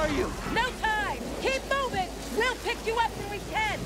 are you? No time! Keep moving! We'll pick you up when we can!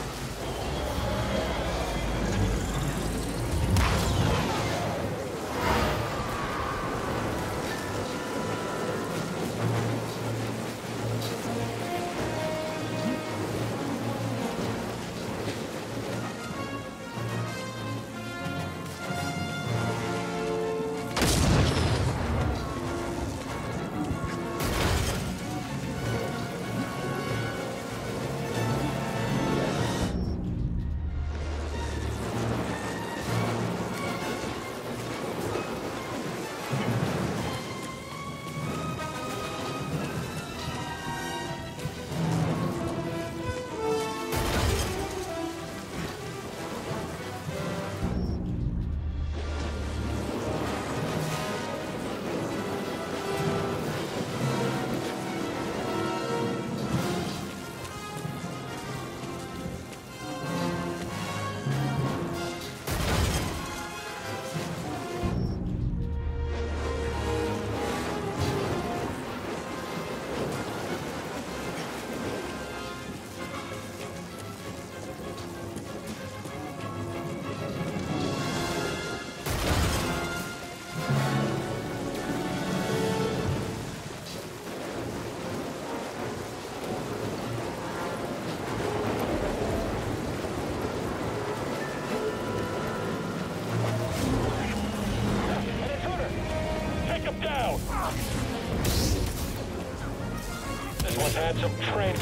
This one's had some training.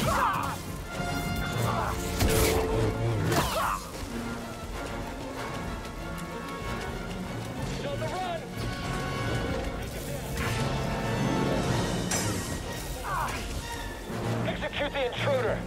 He's on the run! Execute the intruder!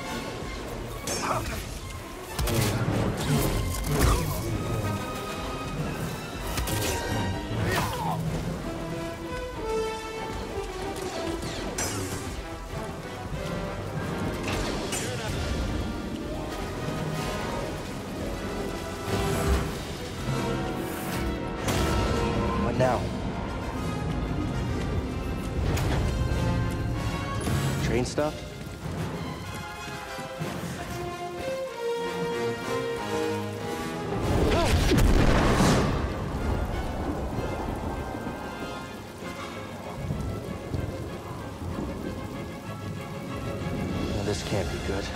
What now? Train stuff? No, this can't be good.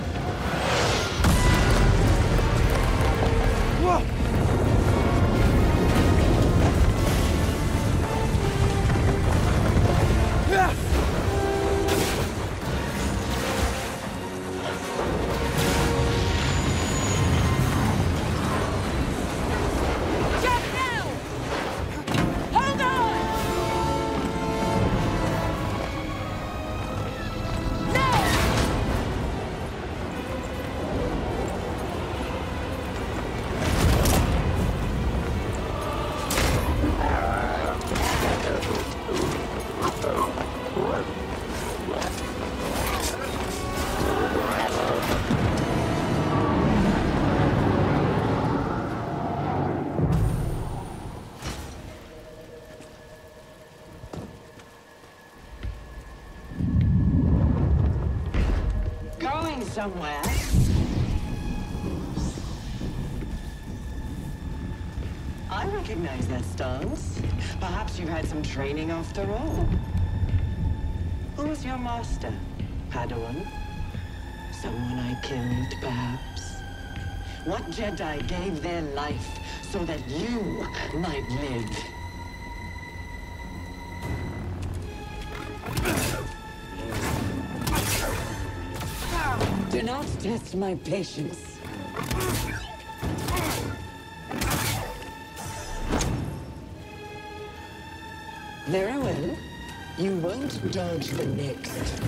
Whoa! Somewhere. I recognize that stance. Perhaps you've had some training after all. Who was your master? Padawan? Someone I killed, perhaps? What Jedi gave their life so that you might live? Do not test my patience. Very well. You won't dodge the next.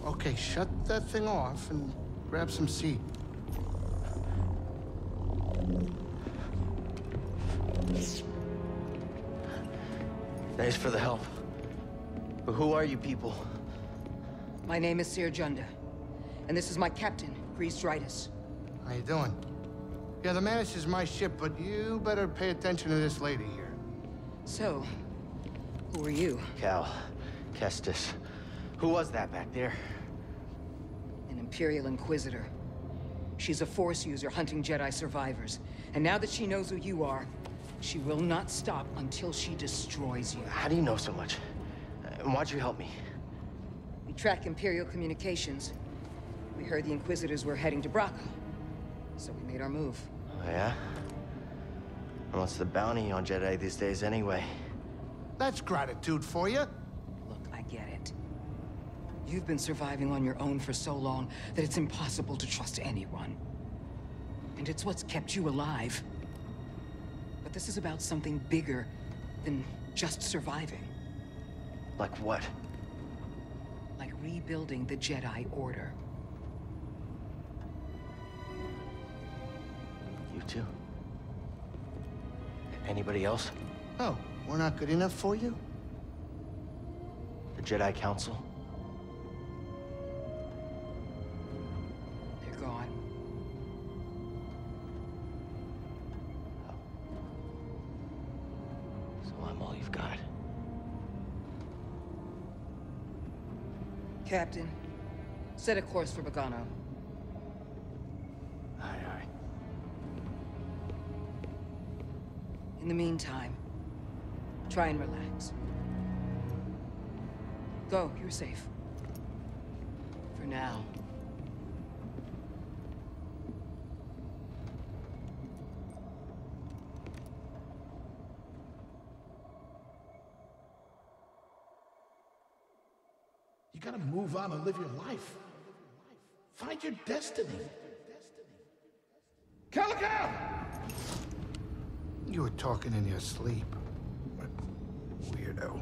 Okay, shut that thing off and grab some seat. Thanks for the help. But who are you people? My name is Seer Junda, and this is my captain, Grease Dritus. How you doing? Yeah, the Mantis is my ship, but you better pay attention to this lady here. So, who are you? Cal. Kestis. Who was that back there? An Imperial Inquisitor. She's a Force user hunting Jedi survivors. And now that she knows who you are, she will not stop until she destroys you. How do you know so much? And why'd you help me? We track Imperial communications. We heard the Inquisitors were heading to Bracca, so we made our move. Oh, yeah? And what's the bounty on Jedi these days anyway? That's gratitude for you. Look, I get it. You've been surviving on your own for so long that it's impossible to trust anyone. And it's what's kept you alive. But this is about something bigger than just surviving. Like what? Like rebuilding the Jedi Order. You two? Anybody else? Oh, we're not good enough for you? The Jedi Council? They're gone. So I'm all you've got. Captain, set a course for Bogano. Aye, aye. In the meantime, try and relax. Go, you're safe. For now. You gotta move on and live your life. Find your destiny. Calico! You were talking in your sleep. Weirdo.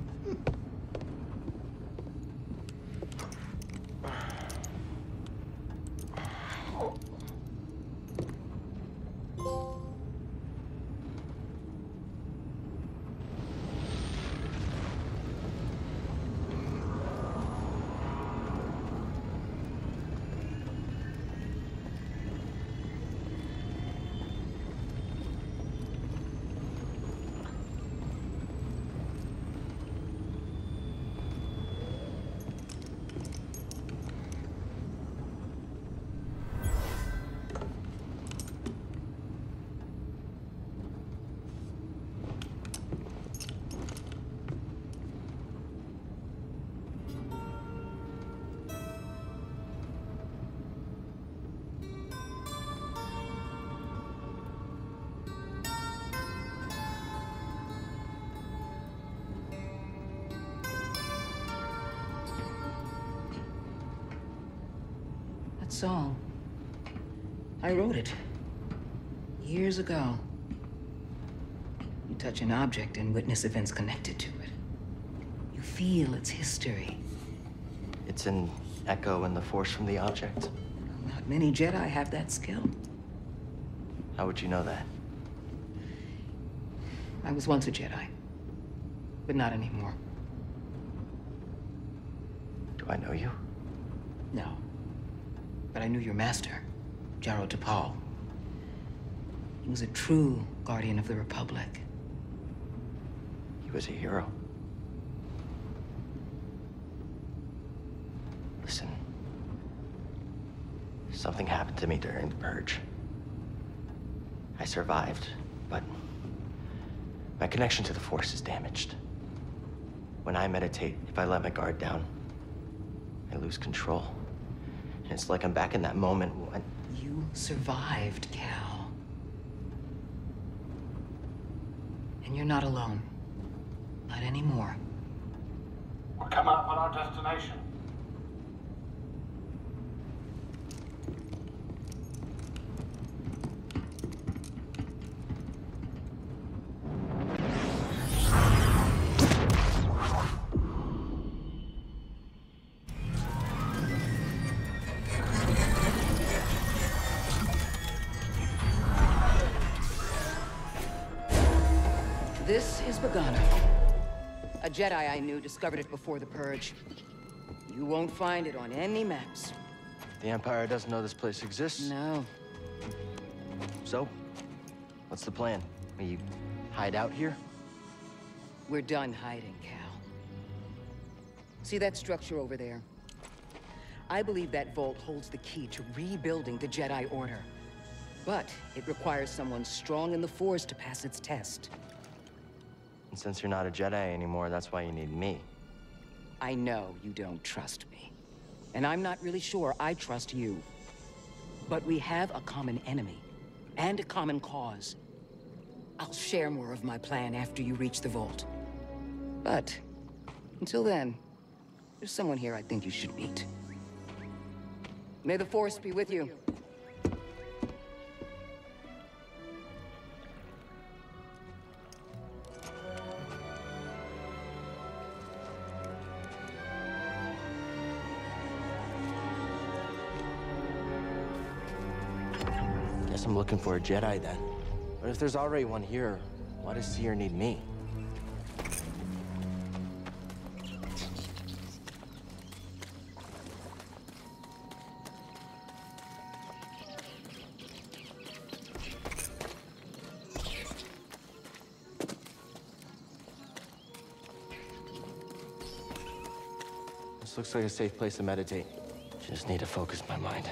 That song. I wrote it. Years ago. You touch an object and witness events connected to it. You feel its history. It's an echo in the Force from the object. Not many Jedi have that skill. How would you know that? I was once a Jedi, but not anymore. Do I know you? No. But I knew your master, Jaro Tapal. He was a true guardian of the Republic. He was a hero. Listen. Something happened to me during the Purge. I survived, but my connection to the Force is damaged. When I meditate, if I let my guard down, I lose control. And it's like I'm back in that moment when... You survived, Cal. And you're not alone. Not anymore. We're coming up on our destination. is Bogano. A Jedi I knew discovered it before the Purge. You won't find it on any maps. The Empire doesn't know this place exists. No. So, what's the plan? We hide out here? We're done hiding, Cal. See that structure over there? I believe that vault holds the key to rebuilding the Jedi Order. But it requires someone strong in the Force to pass its test. And since you're not a Jedi anymore, that's why you need me. I know you don't trust me. And I'm not really sure I trust you. But we have a common enemy. And a common cause. I'll share more of my plan after you reach the vault. But, until then, there's someone here I think you should meet. May the Force be with you. Guess I'm looking for a Jedi then. But if there's already one here, why does Cere need me? This looks like a safe place to meditate. Just need to focus my mind.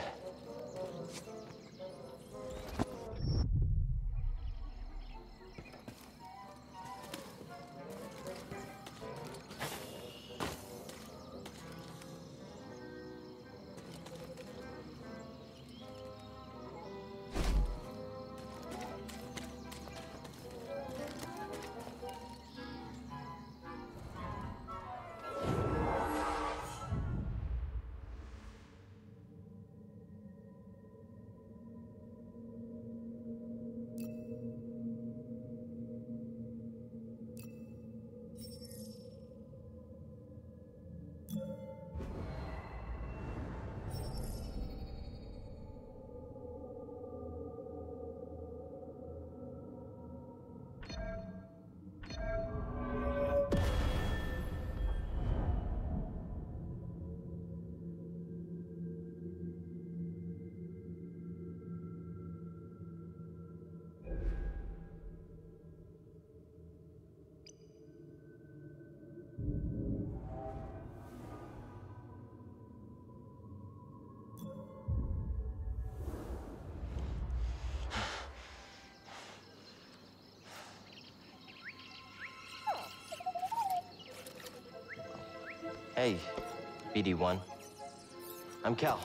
Hey, BD1. I'm Cal.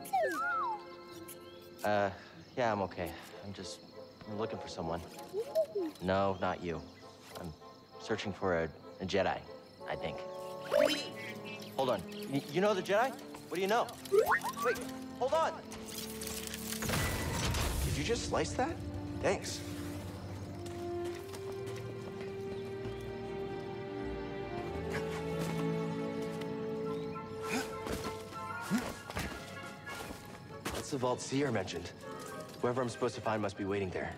Yeah, I'm okay. I'm looking for someone. No, not you. I'm searching for a Jedi, I think. Hold on. You know the Jedi? What do you know? Wait, hold on. Did you just slice that? Thanks. That's the vault Cere mentioned. Whoever I'm supposed to find must be waiting there.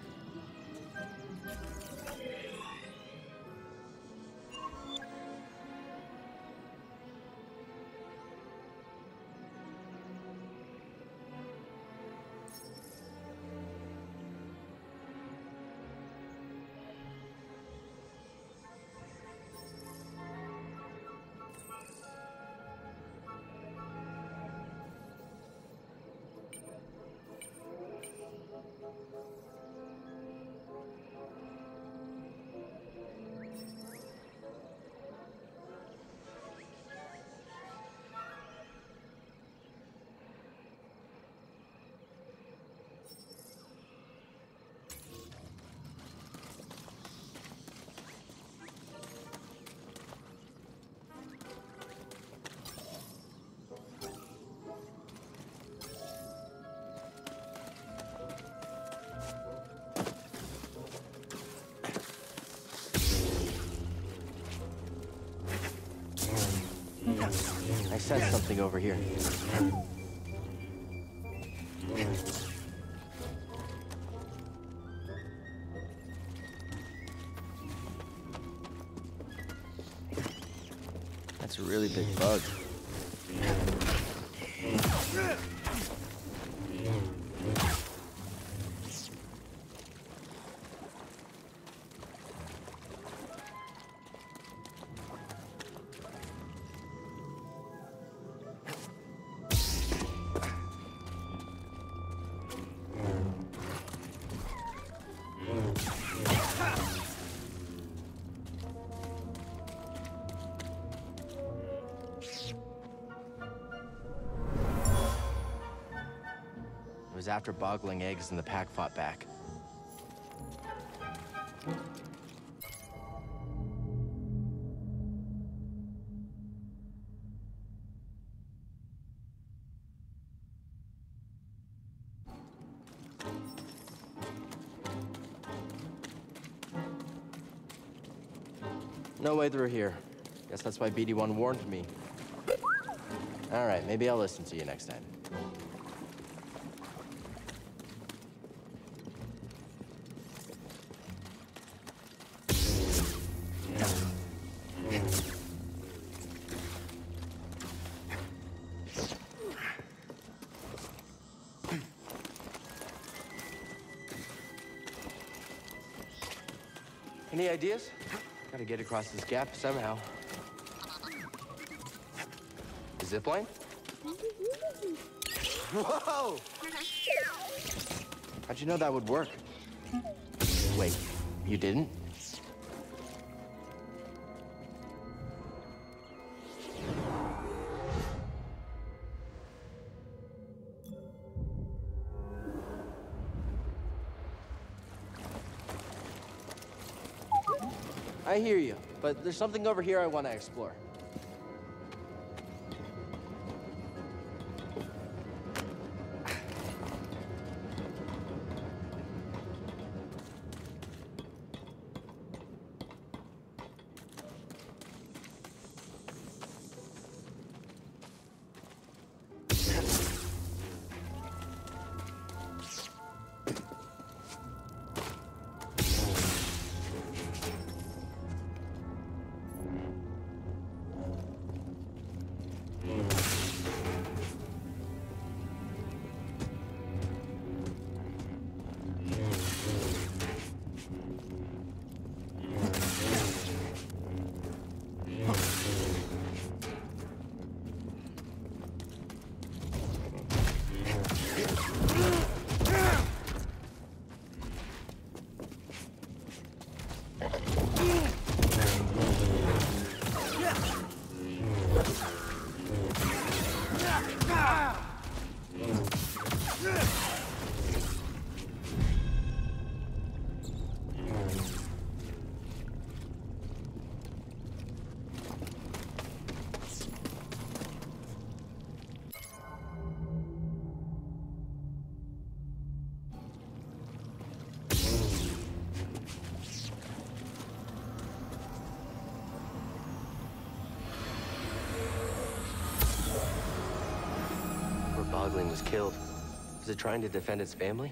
I sense something over here. That's a really big bug. It was after boggling eggs and the pack fought back. No way through here. Guess that's why BD1 warned me. All right, maybe I'll listen to you next time. Any ideas? Gotta get across this gap somehow. A zipline? Whoa! How'd you know that would work? Wait, you didn't? I hear you, but there's something over here I want to explore. Bogling was killed. Was it trying to defend its family?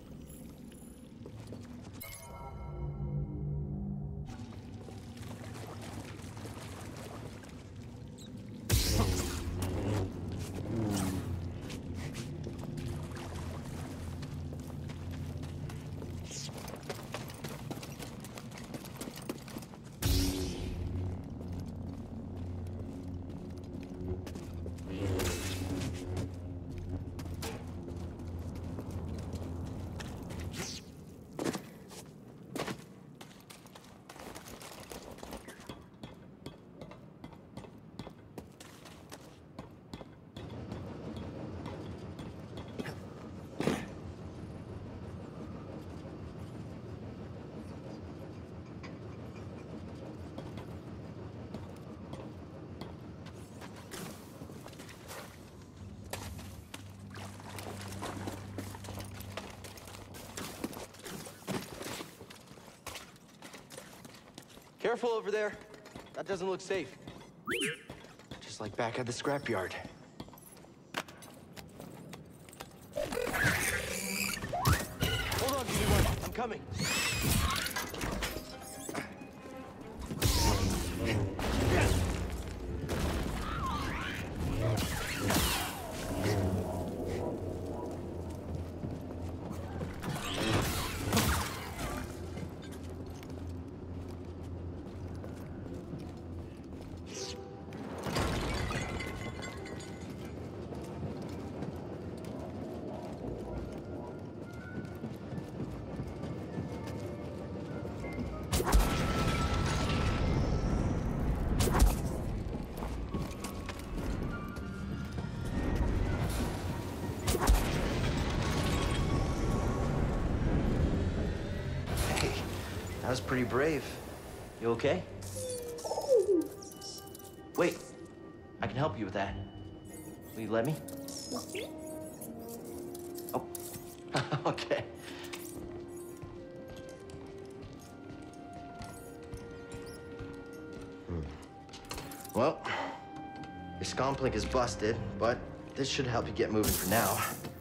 Careful over there. That doesn't look safe. Just like back at the scrapyard. Hold on, BD1. I'm coming. was pretty brave. You okay? Wait, I can help you with that. Will you let me? Oh, okay. Well, your scomplink is busted, but this should help you get moving for now.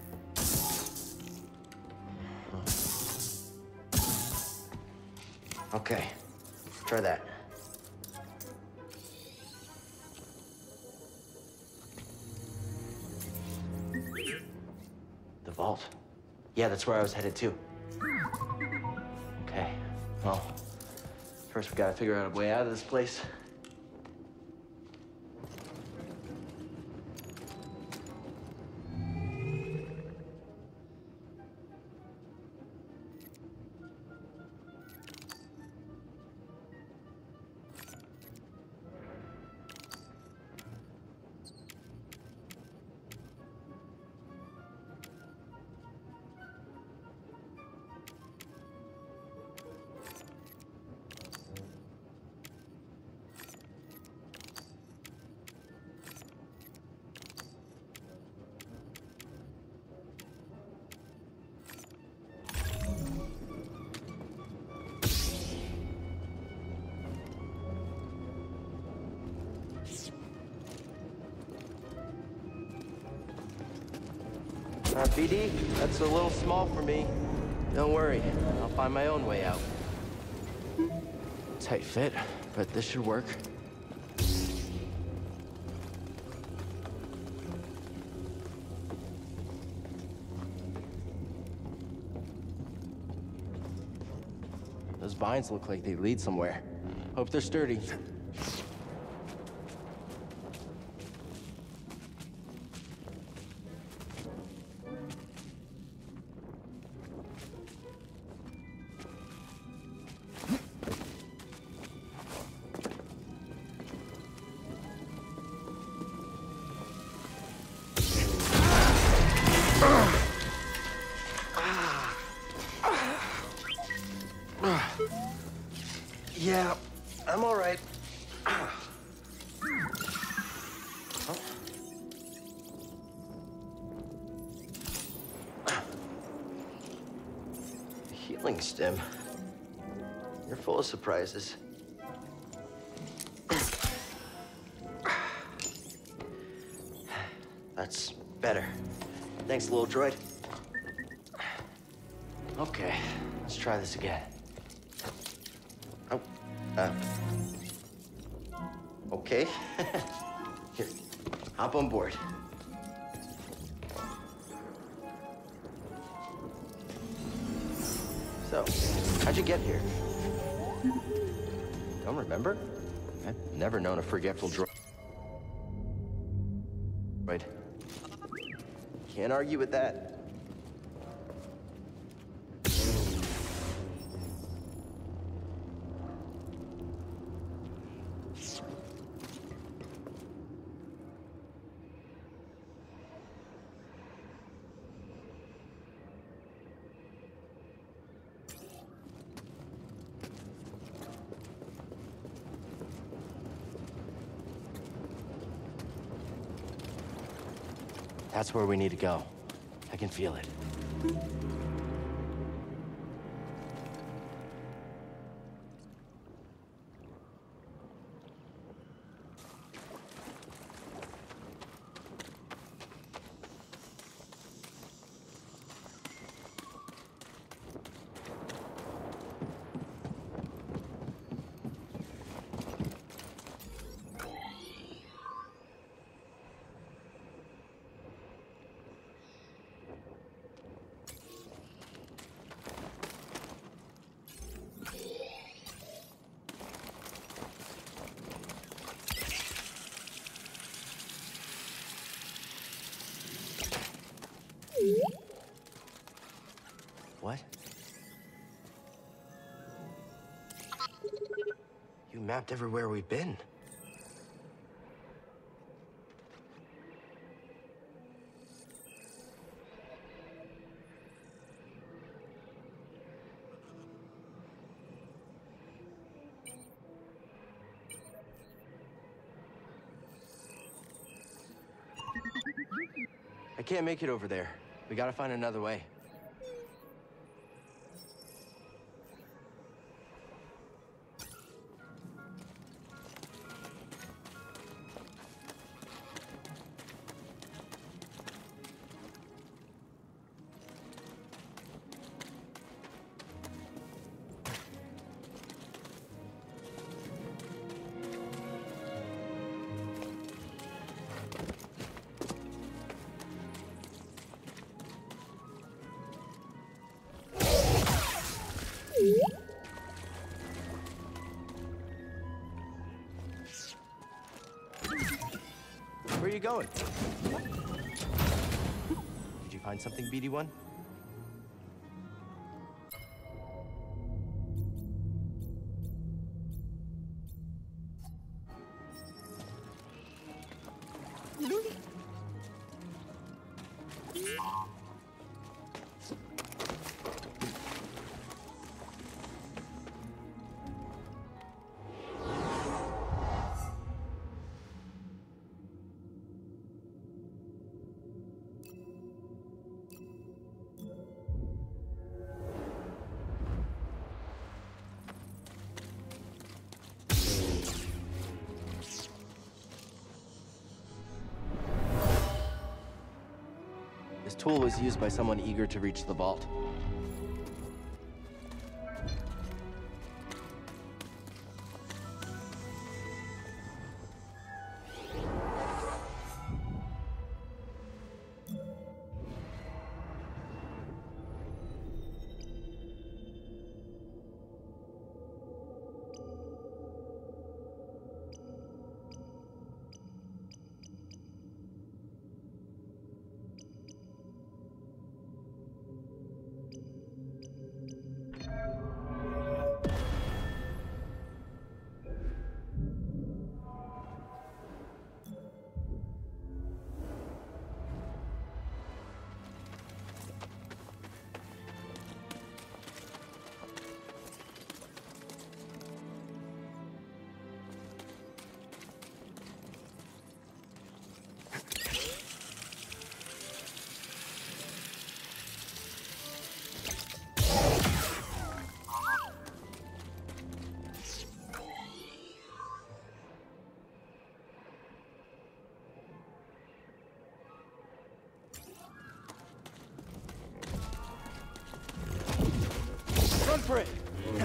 Okay, try that. The vault. Yeah, that's where I was headed to. Okay, well, first we gotta figure out a way out of this place. BD, that's a little small for me. Don't worry, I'll find my own way out. Tight fit, but this should work. Those vines look like they lead somewhere. Hope they're sturdy. Yeah, I'm all right. Healing stem. You're full of surprises. That's better. Thanks, little droid. Okay, let's try this again. Okay. Here, hop on board. So, how'd you get here? Don't remember? I've never known a forgetful droid. Can't argue with that. That's where we need to go. I can feel it. What? You mapped everywhere we've been. I can't make it over there. We gotta find another way. Where are you going? Did you find something, BD1? This tool was used by someone eager to reach the vault. Run for it!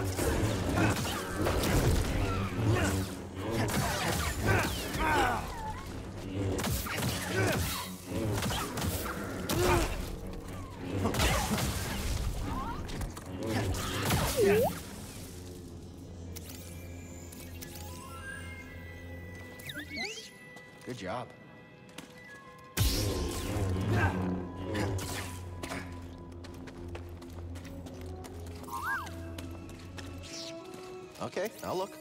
Good job. Okay, I'll look.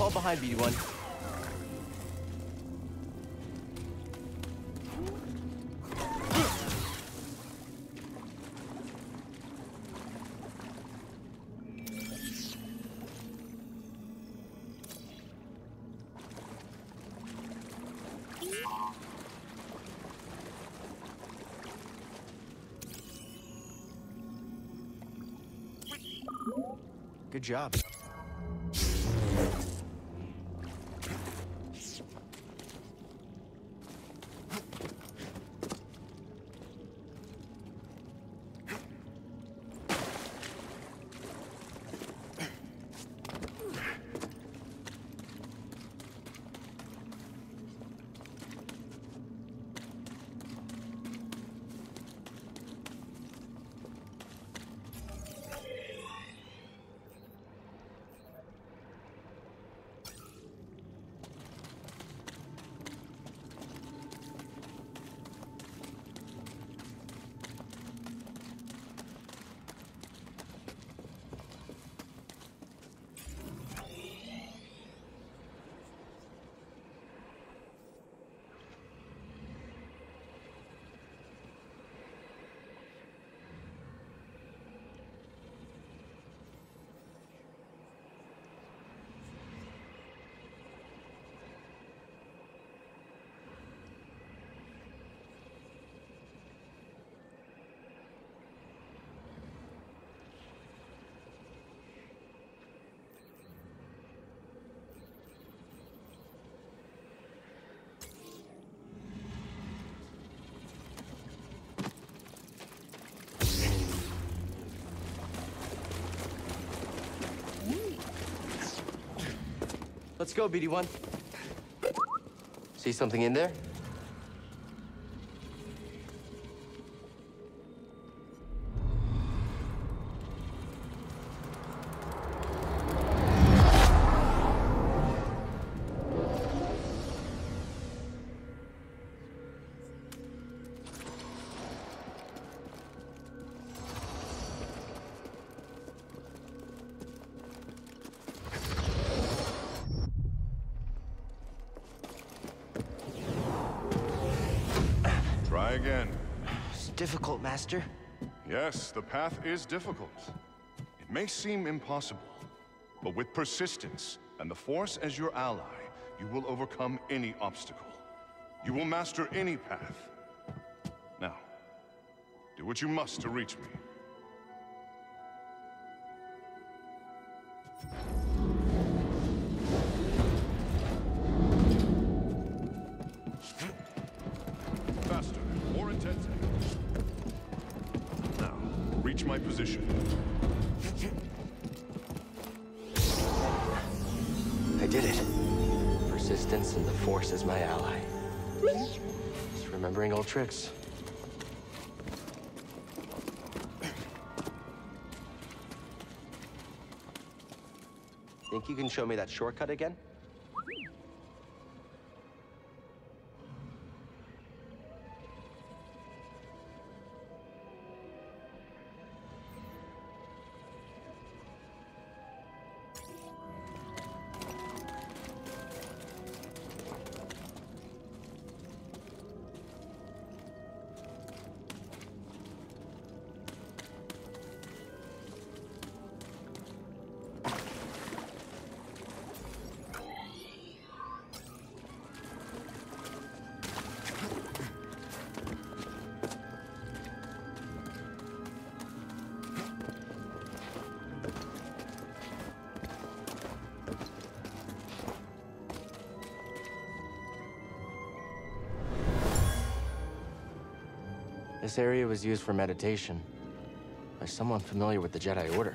Fall behind, BD1. Good job. Let's go, BD1. See something in there? Try again. It's difficult, Master. Yes, the path is difficult. It may seem impossible, but with persistence and the Force as your ally, you will overcome any obstacle. You will master any path. Now, do what you must to reach me. Faster, more intensity. Now, reach my position. I did it. Persistence and the Force is my ally. Just remembering old tricks. Think you can show me that shortcut again? This area was used for meditation by someone familiar with the Jedi Order.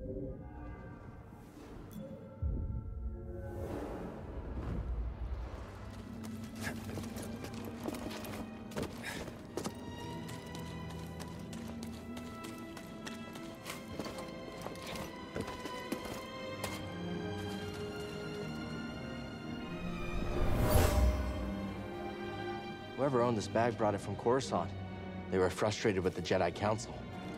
Whoever owned this bag brought it from Coruscant. They were frustrated with the Jedi Council.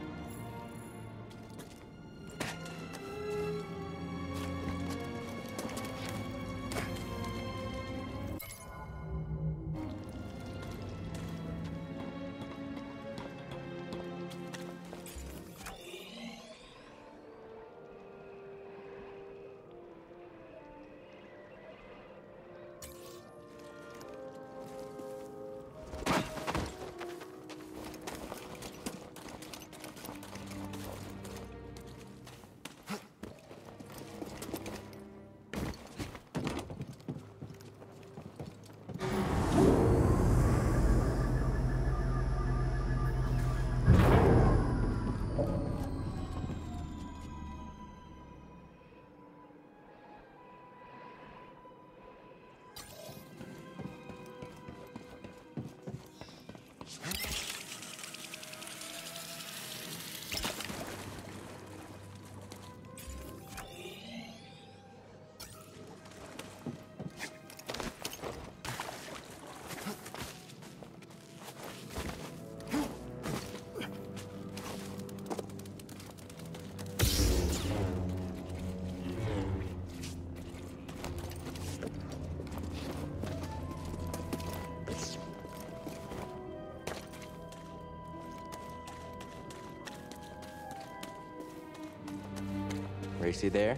Racy there?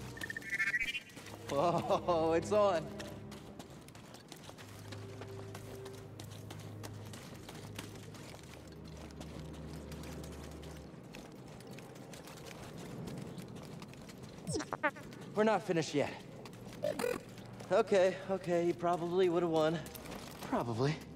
Whoa, it's on. We're not finished yet. Okay, you probably would have won. Probably.